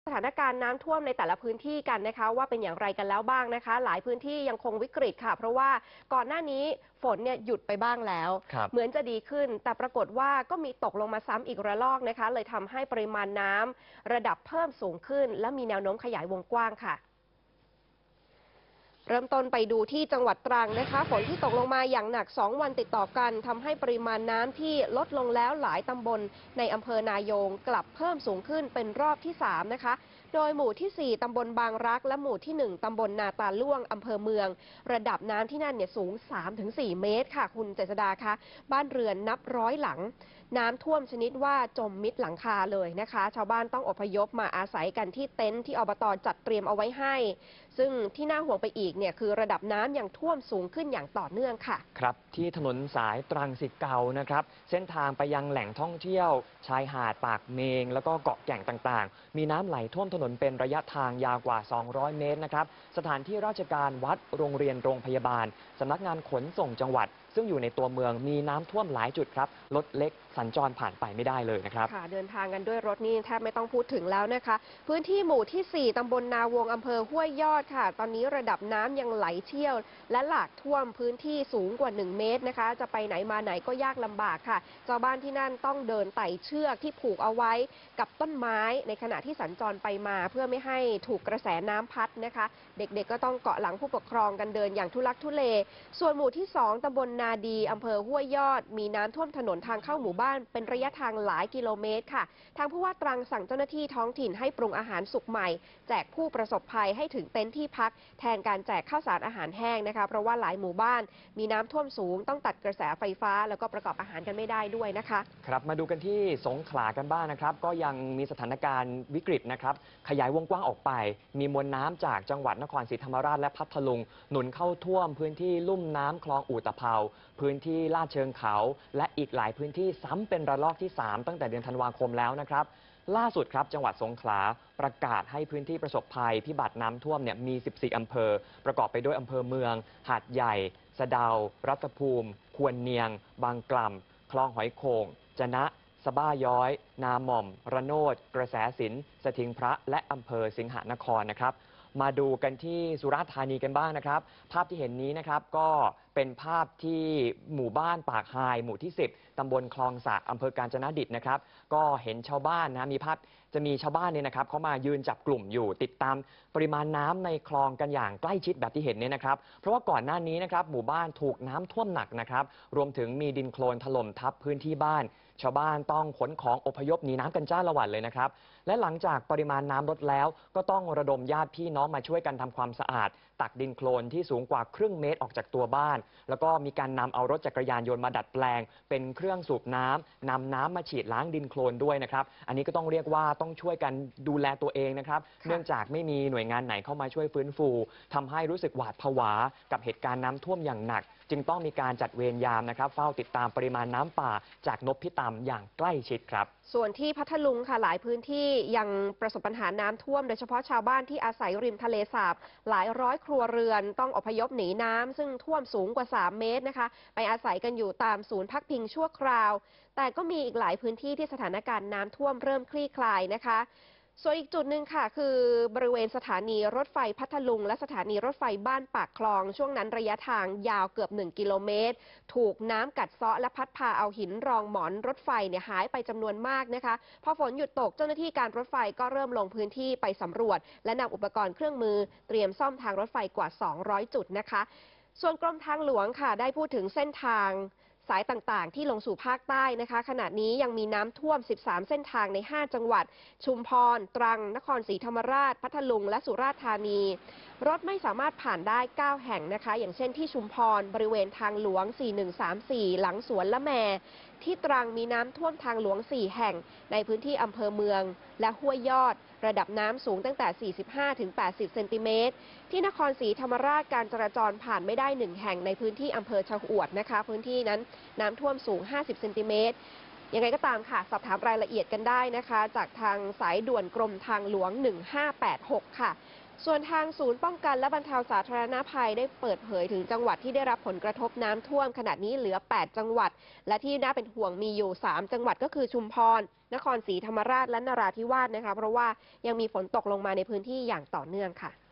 สถานการณ์น้ำท่วมในแต่ละพื้นที่กันนะคะว่าเป็นอย่างไรกันแล้วบ้างนะคะหลายพื้นที่ยังคงวิกฤตค่ะเพราะว่าก่อนหน้านี้ฝนเนี่ยหยุดไปบ้างแล้วเหมือนจะดีขึ้นแต่ปรากฏว่าก็มีตกลงมาซ้ำอีกระลอกนะคะเลยทำให้ปริมาณน้ำระดับเพิ่มสูงขึ้นและมีแนวโน้มขยายวงกว้างค่ะ เริ่มต้นไปดูที่จังหวัดตรังนะคะฝนที่ตกลงมาอย่างหนัก2วันติดต่อกันทำให้ปริมาณน้ำที่ลดลงแล้วหลายตำบลในอำเภอนายงกลับเพิ่มสูงขึ้นเป็นรอบที่3นะคะโดยหมู่ที่4ตำบลบางรักและหมู่ที่1ตำบลนาตาล่วงอำเภอเมืองระดับน้ำที่นั่นเนี่ยสูง 3-4 เมตรค่ะคุณเจษดาคะบ้านเรือนนับร้อยหลังน้ำท่วมชนิดว่าจมมิดหลังคาเลยนะคะชาวบ้านต้องอพยพมาอาศัยกันที่เต็นท์ที่อบต.จัดเตรียมเอาไว้ให้ซึ่งที่น่าห่วงไปอีกเนี่ยคือระดับน้ำยังท่วมสูงขึ้นอย่างต่อเนื่องค่ะครับที่ถนนสายตรังสิเกานะครับเส้นทางไปยังแหล่งท่องเที่ยวชายหาดปากเมงแล้วก็เกาะแก่งต่างๆมีน้ำไหลท่วมถนนเป็นระยะทางยาวกว่า200เมตรนะครับสถานที่ราชการวัดโรงเรียนโรงพยาบาลสำนักงานขนส่งจังหวัดซึ่งอยู่ในตัวเมืองมีน้ำท่วมหลายจุดครับรถเล็กสัญจรผ่านไปไม่ได้เลยนะครับค่ะเดินทางกันด้วยรถนี่แทบไม่ต้องพูดถึงแล้วนะคะพื้นที่หมู่ที่4ตำบลนาวงอำเภอห้วยยอดค่ะตอนนี้ระดับน้ำยังไหลเชี่ยวและหลากท่วมพื้นที่สูงกว่า1เมตรนะคะจะไปไหนมาไหนก็ยากลำบากค่ะชาวบ้านที่นั่นต้องเดินไต่เชือกที่ผูกเอาไว้กับต้นไม้ในขณะที่สัญจรไปมาเพื่อไม่ให้ถูกกระแสน้ำพัดนะคะเด็กๆก็ต้องเกาะหลังผู้ปกครองกันเดินอย่างทุลักทุเลส่วนหมู่ที่2ตำบลนาดีอำเภอห้วยยอดมีน้ำท่วมถนนทางเข้าหมู่บ้านเป็นระยะทางหลายกิโลเมตรค่ะทางผู้ว่าตรังสั่งเจ้าหน้าที่ท้องถิ่นให้ปรุงอาหารสุกใหม่แจกผู้ประสบภัยให้ถึงเต็นท์ที่พักแทนการแจกข้าวสารอาหารแห้งนะคะเพราะว่าหลายหมู่บ้านมีน้ำท่วมสูงต้องตัดกระแสไฟฟ้าแล้วก็ประกอบอาหารกันไม่ได้ด้วยนะคะครับมาดูกันที่สงขลากันบ้างนะครับก็ยังมีสถานการณ์วิกฤตนะครับขยายวงกว้างออกไปมีมวลน้ำจากจังหวัดนครศรีธรรมราชและพัทลุงหนุนเข้าท่วมพื้นที่ลุ่มน้ำคลองอู่ตะเภาพื้นที่ลาดเชิงเขาและอีกหลายพื้นที่ซ้ำเป็นระลอกที่3ตั้งแต่เดือนธันวาคมแล้วนะครับล่าสุดครับจังหวัดสงขลาประกาศให้พื้นที่ประสบภัยพิบัติน้ำท่วมเนี่ยมี14อำเภอประกอบไปด้วยอำเภอเมืองหาดใหญ่สะเดารัตภูมิควรเนียงบางกล่ำคลองหอยโข่งจะนะสะบ้าย้อยนาหม่อมระโนดกระแสสินสถิงพระและอำเภอสิงหนครนะครับมาดูกันที่สุราษฎร์ธานีกันบ้างนะครับภาพที่เห็นนี้นะครับก็เป็นภาพที่หมู่บ้านปากไฮหมู่ที่10ตำบลคลองสะอำเภอกาญจนดิตนะครับก็เห็นชาวบ้านนะมีภาพจะมีชาวบ้านเนี่ยนะครับเขามายืนจับกลุ่มอยู่ติดตามปริมาณน้ำในคลองกันอย่างใกล้ชิดแบบที่เห็นเนี่ยนะครับเพราะว่าก่อนหน้านี้นะครับหมู่บ้านถูกน้ำท่วมหนักนะครับรวมถึงมีดินโคลนถล่มทับพื้นที่บ้านชาวบ้านต้องขนของอพยพหนีน้ำกันจ้าละวันเลยนะครับและหลังจากปริมาณน้ำลดแล้วก็ต้องระดมญาติพี่น้องมาช่วยกันทำความสะอาดตักดินโคลนที่สูงกว่าครึ่งเมตรออกจากตัวบ้านแล้วก็มีการนำเอารถจักรยานยนต์มาดัดแปลงเป็นเครื่องสูบน้ำนำน้ำมาฉีดล้างดินโคลนด้วยนะครับอันนี้ก็ต้องเรียกว่าต้องช่วยกันดูแลตัวเองนะครับเนื่องจากไม่มีหน่วยงานไหนเข้ามาช่วยฟื้นฟูทำให้รู้สึกหวาดผวากับเหตุการณ์น้ำท่วมอย่างหนักจึงต้องมีการจัดเวรยามนะครับเฝ้าติดตามปริมาณน้ำป่าจากนพิตำอย่างใกล้ชิดครับส่วนที่พัทลุงค่ะหลายพื้นที่ยังประสบปัญหาน้ำท่วมโดยเฉพาะชาวบ้านที่อาศัยริมทะเลสาบหลายร้อยครัวเรือนต้องอพยพหนีน้ำซึ่งท่วมสูงกว่า3เมตรนะคะไปอาศัยกันอยู่ตามศูนย์พักพิงชั่วคราวแต่ก็มีอีกหลายพื้นที่ที่สถานการณ์น้ำท่วมเริ่มคลี่คลายนะคะส่วนอีกจุดหนึ่งค่ะคือบริเวณสถานีรถไฟพัทลุงและสถานีรถไฟบ้านปากคลองช่วงนั้นระยะทางยาวเกือบ1กิโลเมตรถูกน้ำกัดเซาะและพัดพาเอาหินรองหมอนรถไฟเนี่ยหายไปจำนวนมากนะคะพอฝนหยุดตกเจ้าหน้าที่การรถไฟก็เริ่มลงพื้นที่ไปสำรวจและนำอุปกรณ์เครื่องมือเตรียมซ่อมทางรถไฟกว่า200จุดนะคะส่วนกรมทางหลวงค่ะได้พูดถึงเส้นทางสายต่างๆที่ลงสู่ภาคใต้นะคะขณะนี้ยังมีน้ำท่วม13เส้นทางใน5จังหวัดชุมพรตรังนครศรีธรรมราชพัทลุงและสุราษฎร์ธานีรถไม่สามารถผ่านได้9แห่งนะคะอย่างเช่นที่ชุมพรบริเวณทางหลวง4134หลังสวนละแมที่ตรังมีน้ำท่วมทางหลวง4แห่งในพื้นที่อำเภอเมืองและห้วยยอดระดับน้ำสูงตั้งแต่45-80เซนติเมตรที่นครศรีธรรมราชการจราจรผ่านไม่ได้1แห่งในพื้นที่อำเภอชะอวดนะคะพื้นที่นั้นน้ำท่วมสูง50เซนติเมตรยังไงก็ตามค่ะสอบถามรายละเอียดกันได้นะคะจากทางสายด่วนกรมทางหลวง1586ค่ะส่วนทางศูนย์ป้องกันและบรรเทาสาธารณภัยได้เปิดเผยถึงจังหวัดที่ได้รับผลกระทบน้ำท่วมขณะนี้เหลือ 8 จังหวัด และที่น่าเป็นห่วงมีอยู่ 3 จังหวัดก็คือชุมพร นครศรีธรรมราชและนราธิวาสนะคะเพราะว่ายังมีฝนตกลงมาในพื้นที่อย่างต่อเนื่องค่ะ